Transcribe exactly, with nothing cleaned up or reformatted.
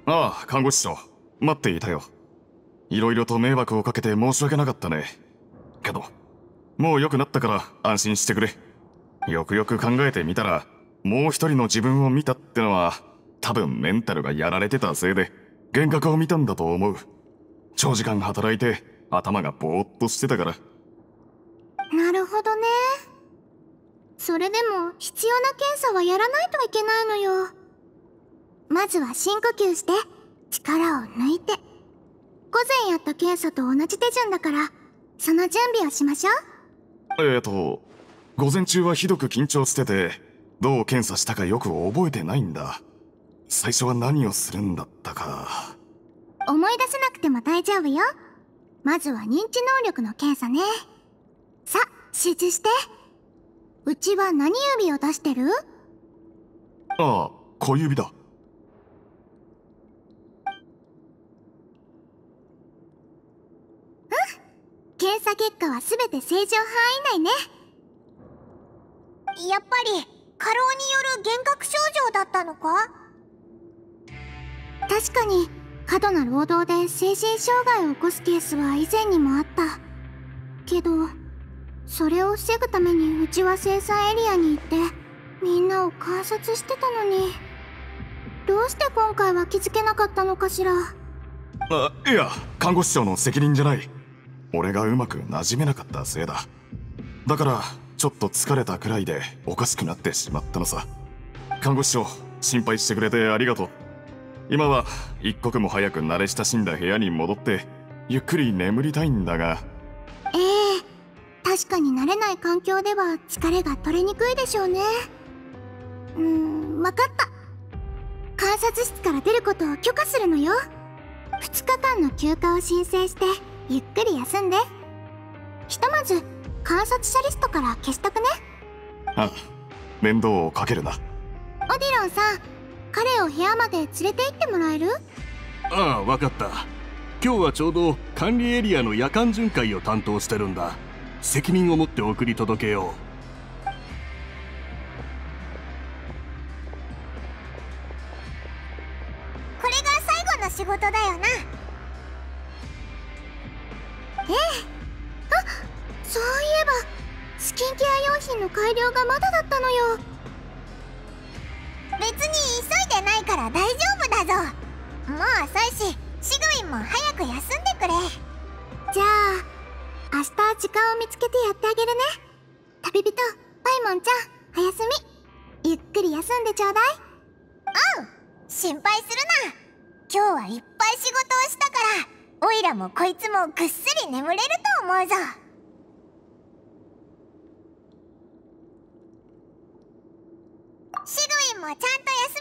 ああ、看護師長。待っていたよ。いろいろと迷惑をかけて申し訳なかったね。けど、もう良くなったから安心してくれ。よくよく考えてみたら、もう一人の自分を見たってのは、多分メンタルがやられてたせいで、幻覚を見たんだと思う。長時間働いて、頭がぼーっとしてたから。 なるほどね。それでも必要な検査はやらないといけないのよ。まずは深呼吸して力を抜いて。午前やった検査と同じ手順だから、その準備をしましょう。えーと午前中はひどく緊張してて、どう検査したかよく覚えてないんだ。最初は何をするんだったか。 思い出せなくても大丈夫よ。まずは認知能力の検査ね。さあ、集中して。うちは何指を出してる？ ああ、小指だ。 うん。検査結果はすべて正常範囲内ね。 やっぱり過労による幻覚症状だったのか？ 確かに過度な労働で精神障害を起こすケースは以前にもあった。けどそれを防ぐためにうちは生産エリアに行ってみんなを観察してたのに、どうして今回は気づけなかったのかしら。 あ、いや、看護師長の責任じゃない。俺がうまく馴染めなかったせいだ。だからちょっと疲れたくらいでおかしくなってしまったのさ。看護師長、心配してくれてありがとう。今は一刻も早く慣れ親しんだ部屋に戻ってゆっくり眠りたいんだが。 ええ、確かに慣れない環境では疲れが取れにくいでしょうね。うーん、分かった。観察室から出ることを許可するのよ。ふつかかんの休暇を申請してゆっくり休んで。ひとまず観察者リストから消しとくね。 あ、面倒をかけるな。 オディロンさん、彼を部屋まで連れて行ってもらえる？ ああ、分かった。今日はちょうど管理エリアの夜間巡回を担当してるんだ。責任を持って送り届けよう。 これが最後の仕事だよな。 ええ。あ、そういえばスキンケア用品の改良がまだだったのよ。 別に急いでないから大丈夫だぞ。もう遅いし、シグウィンも早く休んでくれ。 じゃあ明日時間を見つけてやってあげるね。旅人パイモンちゃん、おやすみ。ゆっくり休んでちょうだい。 うん、心配するな。今日はいっぱい仕事をしたから、オイラもこいつもぐっすり眠れると思うぞ。シグウィンもちゃんと休